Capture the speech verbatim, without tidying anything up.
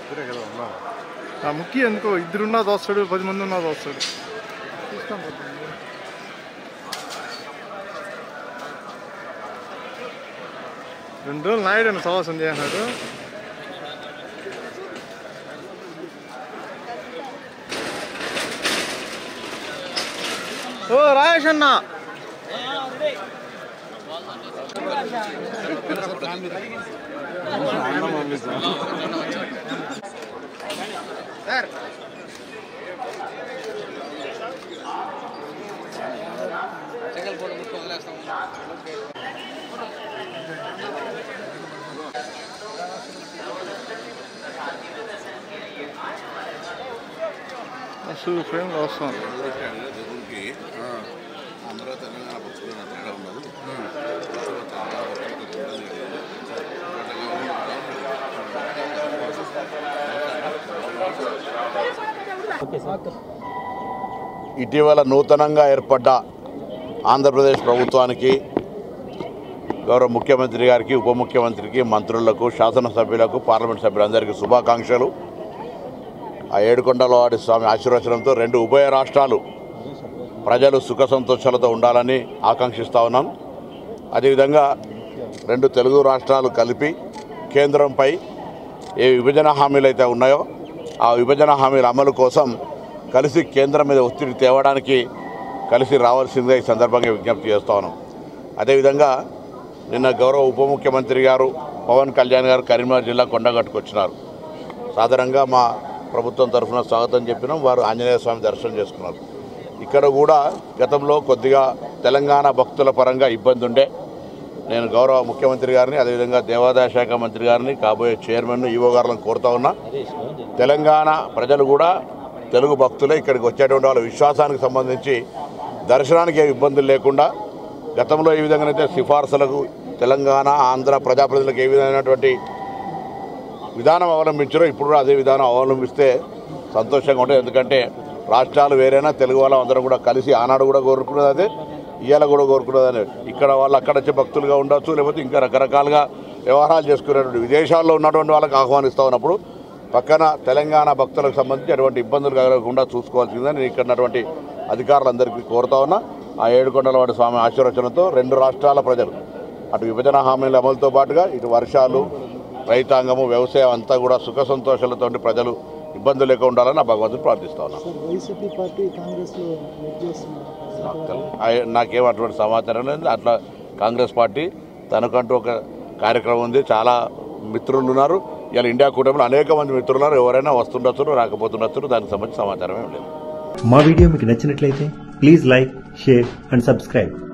ముఖ్యం ఎందుకో ఇద్దరున్నా దోస్తాడు, పది మంది ఉన్నా దోస్తాడు. చూస్తాం రెండు రోజులు నాయుడు అని సవాసం చేసినాడు. ఓ రాయేష్ అన్న అసలు ఫ్రేమ్ వస్తాం. అందరూ తెలంగాణ పక్షులు తేడా ఉండదు. ఇటీవల నూతనంగా ఏర్పడ్డ ఆంధ్రప్రదేశ్ ప్రభుత్వానికి, గౌరవ ముఖ్యమంత్రి గారికి, ఉప ముఖ్యమంత్రికి, మంత్రులకు, శాసనసభ్యులకు, పార్లమెంట్ సభ్యులందరికీ శుభాకాంక్షలు. ఆ ఏడుకొండలవాడి స్వామి ఆశీర్వచనంతో రెండు ఉభయ రాష్ట్రాలు ప్రజలు సుఖ సంతోషాలతో ఉండాలని ఆకాంక్షిస్తూ ఉన్నాం. అదేవిధంగా రెండు తెలుగు రాష్ట్రాలు కలిపి కేంద్రంపై ఏ విభజన హామీలు అయితే ఉన్నాయో ఆ విభజన హామీల అమలు కోసం కలిసి కేంద్రం మీద ఒత్తిడి తేవడానికి కలిసి రావాల్సిందిగా ఈ సందర్భంగా విజ్ఞప్తి చేస్తూ ఉన్నాం. అదేవిధంగా నిన్న గౌరవ ఉప ముఖ్యమంత్రి గారు పవన్ కళ్యాణ్ గారు కరీంనగర్ జిల్లా కొండగట్టుకు వచ్చినారు. సాధారణంగా మా ప్రభుత్వం తరఫున స్వాగతం చెప్పినాం. వారు ఆంజనేయ స్వామి దర్శనం చేసుకున్నారు. ఇక్కడ కూడా గతంలో కొద్దిగా తెలంగాణ భక్తుల పరంగా ఇబ్బంది ఉండే. నేను గౌరవ ముఖ్యమంత్రి గారిని, అదేవిధంగా దేవాదాయ శాఖ మంత్రి గారిని, కాబోయే చైర్మన్ ఈవో గారులను కోరుతా ఉన్నా, తెలంగాణ ప్రజలు కూడా తెలుగు భక్తులే ఇక్కడికి వచ్చేటువంటి వాళ్ళ విశ్వాసానికి సంబంధించి దర్శనానికి ఏ ఇబ్బందులు లేకుండా గతంలో ఏ విధంగానైతే సిఫార్సులకు తెలంగాణ ఆంధ్ర ప్రజాప్రతినిధులకు ఏ విధమైనటువంటి విధానం అవలంబించారో ఇప్పుడు కూడా అదే విధానం అవలంబిస్తే సంతోషంగా ఉంటుంది. ఎందుకంటే రాష్ట్రాలు వేరైనా తెలుగు వాళ్ళం అందరం కూడా కలిసి ఆనాడు కూడా కోరుకున్నది అదే, ఇవాళ కూడా కోరుకున్నది అదే. ఇక్కడ వాళ్ళు అక్కడ వచ్చే భక్తులుగా ఉండొచ్చు, లేకపోతే ఇంకా రకరకాలుగా వ్యవహారాలు చేసుకునేటువంటి విదేశాల్లో ఉన్నటువంటి వాళ్ళకి ఆహ్వానిస్తూ ఉన్నప్పుడు పక్కన తెలంగాణ భక్తులకు సంబంధించి అటువంటి ఇబ్బందులు కలగకుండా చూసుకోవాల్సిందని నేను ఇక్కడ ఉన్నటువంటి అధికారులందరికీ కోరుతా ఉన్నా. ఆ ఏడుకొండలవాడి స్వామి ఆశీర్వచనంతో రెండు రాష్ట్రాల ప్రజలు అటు విభజన హామీల అమలుతో పాటుగా ఇటు వర్షాలు, రైతాంగము, వ్యవసాయం అంతా కూడా సుఖ సంతోషాలతో ప్రజలు ఇబ్బందులు లేకుండా ఉండాలని నా భగవంతుని ప్రార్థిస్తా ఉన్నాను. నాకేం అటువంటి సమాచారం లేదు. అట్లా కాంగ్రెస్ పార్టీ తనకంటూ ఒక కార్యక్రమం ఉంది. చాలా మిత్రులు ఉన్నారు. ఇలా ఇండియా కూటమిలో అనేక మంది మిత్రులు ఉన్నారు. ఎవరైనా వస్తుండొచ్చు, రాకపోతుండొచ్చు. దానికి సంబంధించిన సమాచారం ఏం లేదు. మా వీడియో మీకు నచ్చినట్లయితే please like, share and subscribe.